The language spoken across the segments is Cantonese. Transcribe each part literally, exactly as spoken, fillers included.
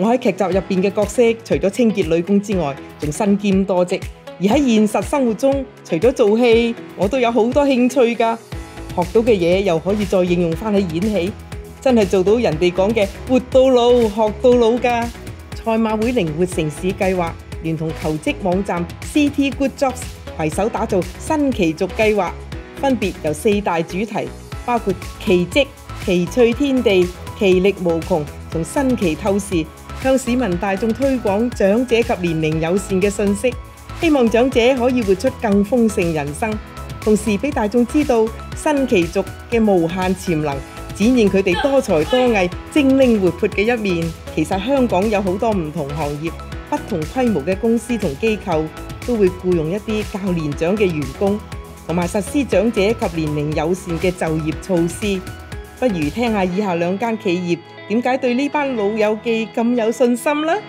我喺劇集入邊嘅角色，除咗清潔女工之外，仲身兼多職。而喺現實生活中，除咗做戲，我都有好多興趣㗎。學到嘅嘢又可以再應用返喺演戲，真係做到人哋講嘅活到老學到老㗎。賽馬會靈活城市計劃聯同求職網站 C T Good Jobs 攜手打造新奇續計劃，分別由四大主題，包括奇蹟、奇趣天地、奇力無窮同新奇透視，向市民大眾推廣長者及年齡友善嘅信息，希望長者可以活出更豐盛人生，同時俾大眾知道新奇族嘅無限潛能，展現佢哋多才多藝、精靈活潑嘅一面。其實香港有好多唔同行業、不同規模嘅公司同機構，都會僱用一啲較年長嘅員工，同埋實施長者及年齡友善嘅就業措施。不如聽下以下兩間企業點解對呢班老友記咁有信心啦。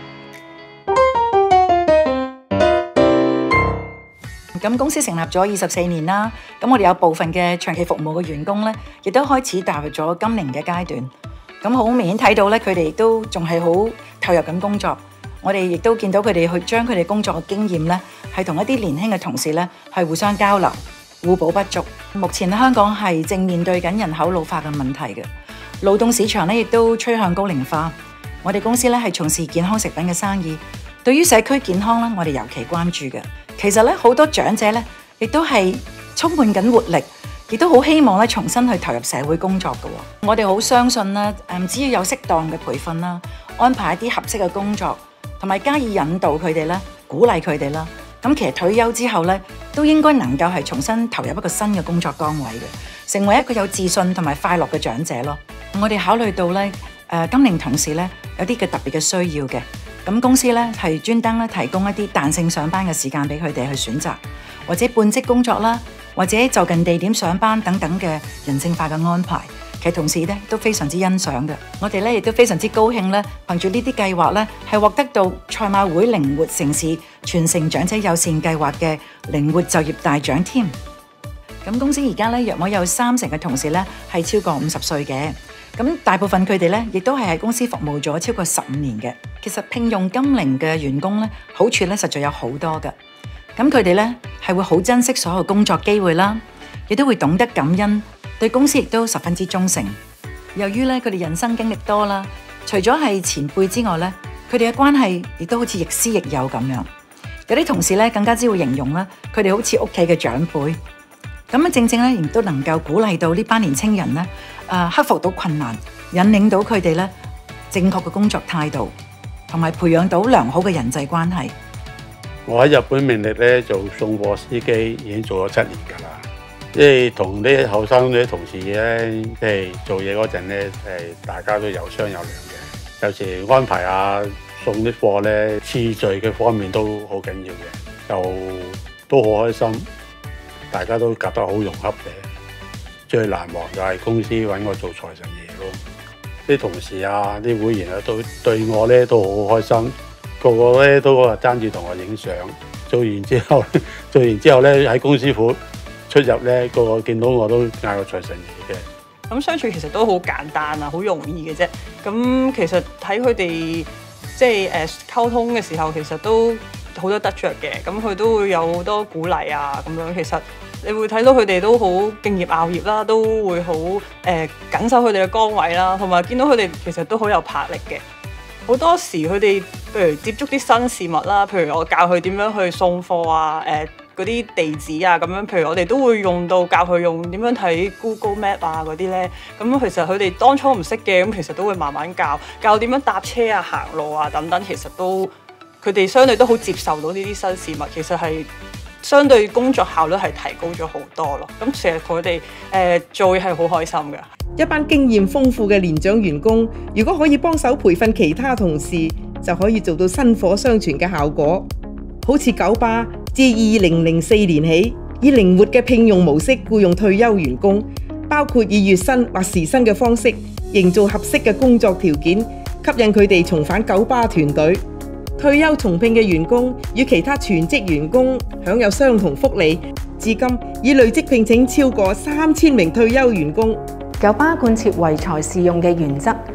咁公司成立咗二十四年啦，咁我哋有部分嘅長期服務嘅員工咧，亦都開始踏入咗金齡嘅階段。咁好明顯睇到咧，佢哋亦都仲係好投入緊工作。我哋亦都見到佢哋去將佢哋工作嘅經驗咧，係同一啲年輕嘅同事咧係互相交流，互補不足。目前香港係正面對緊人口老化嘅問題嘅，勞動市場咧亦都趨向高齡化。我哋公司咧係從事健康食品嘅生意，對於社區健康咧，我哋尤其關注嘅。其實咧，好多長者咧，亦都係充滿緊活力，亦都好希望咧重新去投入社會工作嘅。我哋好相信咧，誒只要有適當嘅培訓啦，安排一啲合適嘅工作，同埋加以引導佢哋咧，鼓勵佢哋啦。咁其實退休之後咧，都應該能夠係重新投入一個新嘅工作崗位嘅，成為一個有自信同埋快樂嘅長者咯。我哋考慮到咧，誒金齡同事咧有啲嘅特別嘅需要嘅。咁公司咧係專登咧提供一啲彈性上班嘅時間俾佢哋去選擇，或者半職工作啦，或者就近地點上班等等嘅人性化嘅安排。其實同事咧都非常之欣賞嘅。我哋咧亦都非常之高興咧，憑住呢啲計劃咧係獲得到賽馬會靈活城市全城長者友善計劃嘅靈活就業大獎添。咁公司而家咧約莫有三成嘅同事咧係超過五十歲嘅。咁大部分佢哋咧，亦都係喺公司服務咗超過十五年嘅。其實聘用金齡嘅員工咧，好處咧實在有好多嘅。咁佢哋咧係會好珍惜所有工作機會啦，亦都會懂得感恩，對公司亦都十分之忠誠。由於咧佢哋人生經歷多啦，除咗係前輩之外咧，佢哋嘅關係亦都好似亦師亦友咁樣。有啲同事咧更加之會形容啦，佢哋好似屋企嘅長輩。咁啊，正正咧亦都能夠鼓勵到呢班年青人咧。誒克服到困難，引領到佢哋咧正確嘅工作態度，同埋培養到良好嘅人際關係。 我喺日本明力咧做送貨司機已經做咗七年㗎啦，即係同啲後生啲同事咧，即係做嘢嗰陣咧，誒大家都有商有量嘅。有時安排下送啲貨咧，次序嘅方面都好緊要嘅，就都好開心，大家都夾得好融洽嘅。最難忘就係公司揾我做財神爺咯，啲同事啊、啲會員啊都對我咧都好開心，個個咧都話爭住同我影相。做完之後，做完之後咧喺公司府出入咧，個個見到我都嗌我財神爺嘅。 咁相處其實都好簡單啊，好容易嘅啫。咁其實睇佢哋即係誒溝通嘅時候，其實都好多得着嘅。咁佢都會有好多鼓勵啊，咁樣其實。你會睇到佢哋都好敬業熬業啦，都會好誒緊守佢哋嘅崗位啦，同埋見到佢哋其實都好有魄力嘅。好多時佢哋譬如接觸啲新事物啦，譬如我教佢點樣去送貨啊，誒嗰啲地址啊咁樣，譬如我哋都會用到教佢用點樣睇 Google Map 啊嗰啲咧。咁其實佢哋當初唔識嘅，咁其實都會慢慢教，教點樣搭車啊、行路啊等等，其實都佢哋相對都好接受到呢啲新事物，其實係。相對工作效率係提高咗好多咯，咁其實佢哋誒做嘢係好開心嘅。 一班經驗豐富嘅年長員工，如果可以幫手培訓其他同事，就可以做到薪火相傳嘅效果。好似九巴自二零零四年起，以靈活嘅聘用模式僱用退休員工，包括以月薪或時薪嘅方式，營造合適嘅工作條件，吸引佢哋重返九巴團隊。退休重聘嘅員工與其他全職員工享有相同福利，至今已累積聘請超過三千名退休員工。 九巴貫徹唯才是用嘅原則，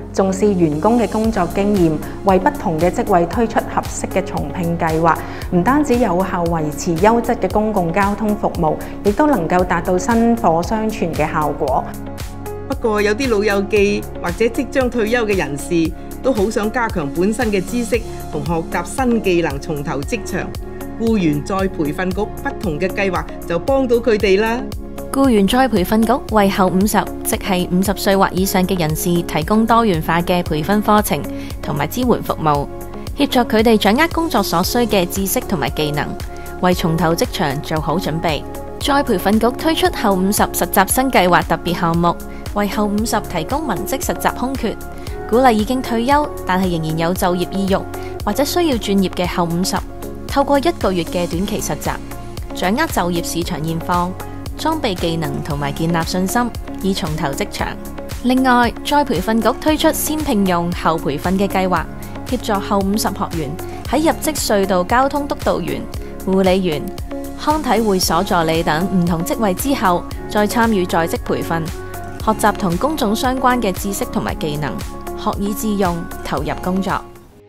重視員工嘅工作經驗，為不同嘅職位推出合適嘅重聘計劃，唔單止有效維持優質嘅公共交通服務，亦都能夠達到薪火相傳嘅效果。 不過有啲老友記或者即將退休嘅人士都好想加強本身嘅知識同學習新技能，重投職場。僱員再培訓局不同嘅計劃就幫到佢哋啦。 僱員再培訓局為後五十，即係五十歲或以上嘅人士提供多元化嘅培訓課程同埋支援服務，協助佢哋掌握工作所需嘅知識同埋技能，為重投職場做好準備。再培訓局推出後五十實習生計劃特別項目，為後五十提供文職實習空缺，鼓勵已經退休但係仍然有就業意欲或者需要轉業嘅後五十，透過一個月嘅短期實習，掌握就業市場現況，裝備技能同埋建立信心，以重投職場。另外，再培訓局推出先聘用後培訓嘅計劃，協助後五十學員喺入職隧道交通督導員、護理員、康體會所助理等唔同職位之後，再參與在職培訓，學習同工種相關嘅知識同埋技能，學以致用，投入工作。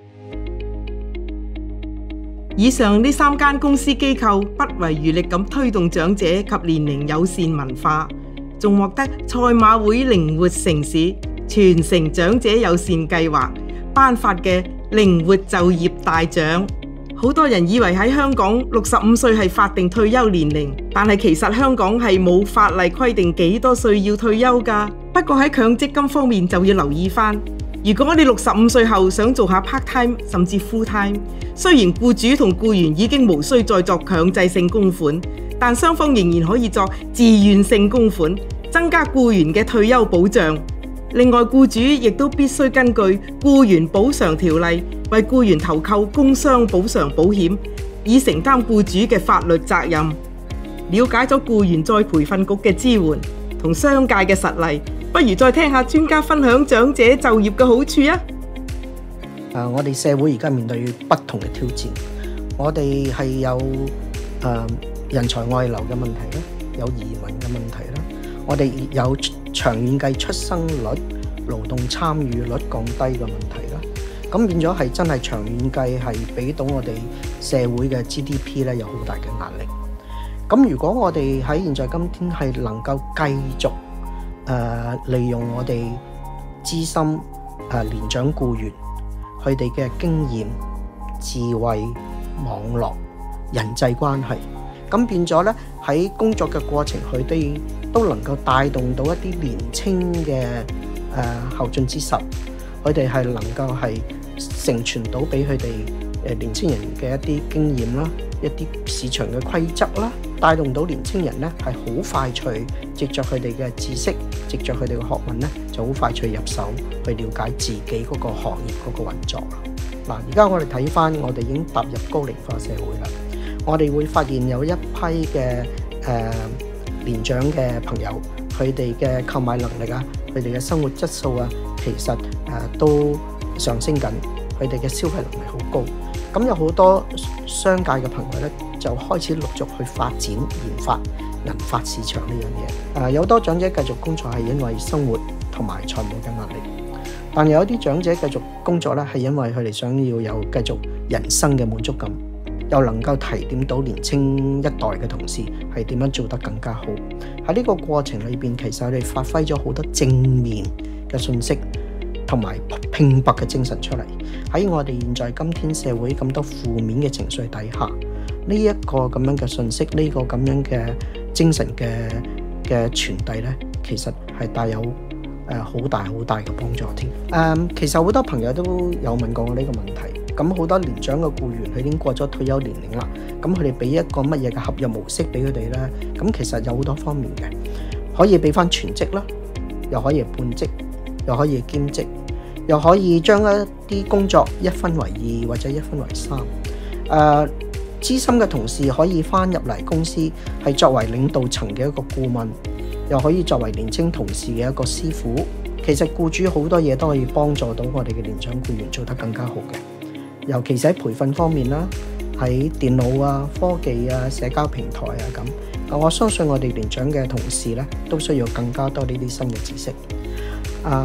以上呢三間公司機構不遺餘力咁推動長者及年齡友善文化，仲獲得賽馬會靈活城市全城長者友善計劃頒發嘅靈活就業大獎。好多人以為喺香港六十五歲係法定退休年齡，但係其實香港係冇法例規定幾多歲要退休㗎。不過喺強積金方面就要留意返。如果你六十五歲後想做下 part time 甚至 full time， 雖然僱主同僱員已經無需再作強制性供款，但雙方仍然可以作自願性供款，增加僱員嘅退休保障。另外，僱主亦都必須根據僱員補償條例為僱員投購工傷補償保險，以承擔僱主嘅法律責任。了解咗僱員再培訓局嘅支援同商界嘅實例，不如再聽下專家分享長者就業嘅好處啊！ 誒，我哋社會而家面對不同嘅挑戰，我哋係有誒、呃、人才外流嘅問題啦，有移民嘅問題啦，我哋有長遠計出生率、勞動參與率降低嘅問題啦，咁變咗係真係長遠計係俾到我哋社會嘅 G D P 咧有好大嘅壓力。咁如果我哋喺現在今天係能夠繼續誒、呃、利用我哋資深誒、呃、年長僱員佢哋嘅經驗、智慧、網絡、人際關係，咁變咗咧喺工作嘅過程，佢哋都能夠帶動到一啲年青嘅誒後進之秀，佢哋係能夠係承傳到俾佢哋誒年青人嘅一啲經驗啦，一啲市場嘅規則啦，帶動到年青人咧係好快脆，藉着佢哋嘅知識，藉着佢哋嘅學問咧，就好快脆入手去了解自己嗰個行業嗰個運作啦。嗱，而家我哋睇翻，我哋已經踏入高齡化社會啦。我哋會發現有一批嘅誒、呃、年長嘅朋友，佢哋嘅購買能力啊，佢哋嘅生活質素啊，其實誒、呃、都上升緊，佢哋嘅消費能力好高。咁有好多商界嘅朋友咧，就開始陸續去發展研發銀髮市場呢樣嘢。誒、呃，有多長者繼續工作係因為生活同埋財務嘅壓力，但有一啲長者繼續工作咧，係因為佢哋想要有繼續人生嘅滿足感，又能夠提點到年青一代嘅同事係點樣做得更加好。喺呢個過程裏邊，其實我哋發揮咗好多正面嘅信息，同埋拼搏嘅精神出嚟。喺我哋現在今天社會咁多負面嘅情緒底下，呢一個咁樣嘅信息，呢個咁樣嘅精神嘅嘅傳遞咧，其實係帶有誒好大好大嘅幫助添。誒，其實好多朋友都有問過我呢個問題。咁好多年長嘅僱員，佢已經過咗退休年齡啦。咁佢哋俾一個乜嘢嘅合約模式俾佢哋咧？咁其實有好多方面嘅，可以俾翻全職啦，又可以半職，又可以兼職，又可以將一啲工作一分為二或者一分為三。誒、呃，資深嘅同事可以翻入嚟公司，係作為領導層嘅一個顧問，又可以作為年青同事嘅一個師傅。其實僱主好多嘢都可以幫助到我哋嘅年長僱員做得更加好嘅。尤其是喺培訓方面啦，喺電腦啊、科技啊、社交平台啊咁，我相信我哋年長嘅同事咧都需要更加多呢啲新嘅知識。啊，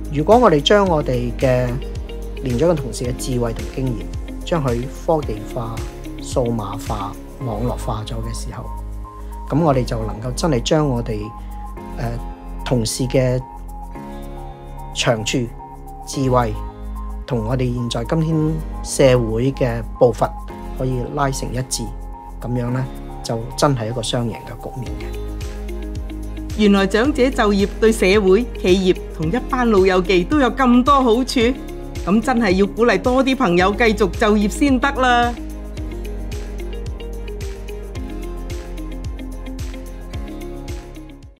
如果我哋將我哋嘅年長嘅同事嘅智慧同經驗，將佢科技化、數碼化、網絡化咗嘅時候，咁我哋就能夠真係將我哋誒、呃、同事嘅長處、智慧同我哋現在今天社會嘅步伐可以拉成一致，咁樣呢，就真係一個雙贏嘅局面嘅。 原來長者就業對社會、企業同一班老友記都有咁多好處，咁真係要鼓勵多啲朋友繼續就業先得啦。